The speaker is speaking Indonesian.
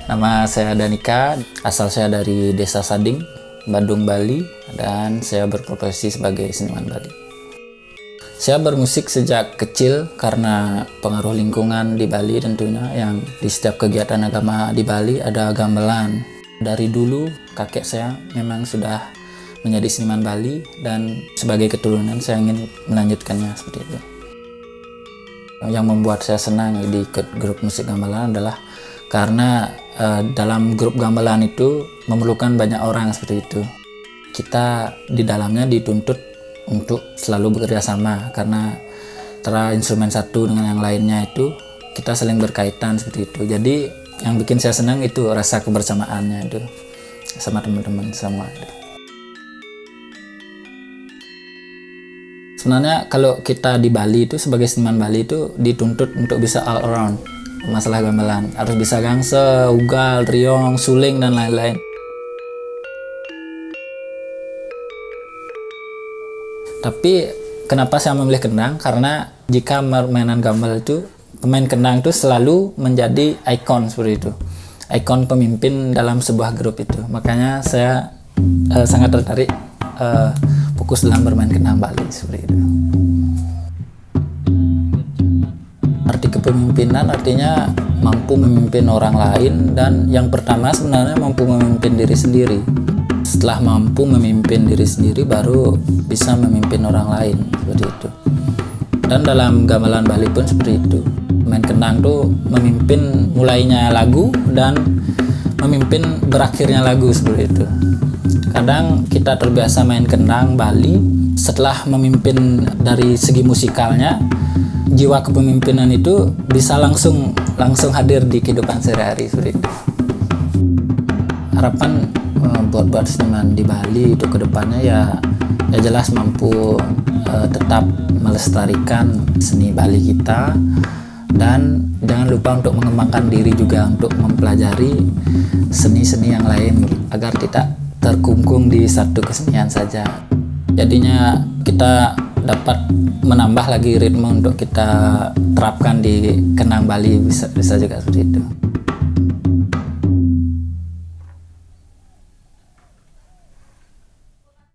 Nama saya Danika, asal saya dari Desa Sading, Badung, Bali, dan saya berprofesi sebagai seniman Bali. Saya bermusik sejak kecil karena pengaruh lingkungan di Bali tentunya, yang di setiap kegiatan agama di Bali ada gamelan. Dari dulu kakek saya memang sudah menjadi seniman Bali, dan sebagai keturunan saya ingin melanjutkannya seperti itu. Yang membuat saya senang di grup musik gamelan adalah karena dalam grup gamelan itu memerlukan banyak orang seperti itu. Kita di dalamnya dituntut untuk selalu bekerja sama, karena antara instrumen satu dengan yang lainnya itu kita saling berkaitan seperti itu. Jadi yang bikin saya senang itu rasa kebersamaannya itu sama teman-teman semua. Sebenarnya kalau kita di Bali itu sebagai seniman Bali itu dituntut untuk bisa all around masalah gamelan, harus bisa gangse, ugal, triong, suling, dan lain-lain. Tapi kenapa saya memilih kendang? Karena jika permainan gamelan itu, pemain kendang itu selalu menjadi ikon seperti itu, ikon pemimpin dalam sebuah grup itu. Makanya saya sangat tertarik fokus dalam bermain kendang Bali seperti itu. Arti kepemimpinan artinya mampu memimpin orang lain, dan yang pertama sebenarnya mampu memimpin diri sendiri. Setelah mampu memimpin diri sendiri baru bisa memimpin orang lain seperti itu. Dan dalam gamelan Bali pun seperti itu. Main kendang tuh memimpin mulainya lagu dan memimpin berakhirnya lagu seperti itu. Kadang kita terbiasa main kendang Bali, setelah memimpin dari segi musikalnya, jiwa kepemimpinan itu bisa langsung hadir di kehidupan sehari-hari seperti itu. Harapan buat seniman di Bali itu kedepannya ya jelas mampu tetap melestarikan seni Bali kita, dan jangan lupa untuk mengembangkan diri juga untuk mempelajari seni-seni yang lain agar tidak terkungkung di satu kesenian saja. Jadinya kita dapat menambah lagi ritme untuk kita terapkan di kendang Bali, bisa juga seperti itu.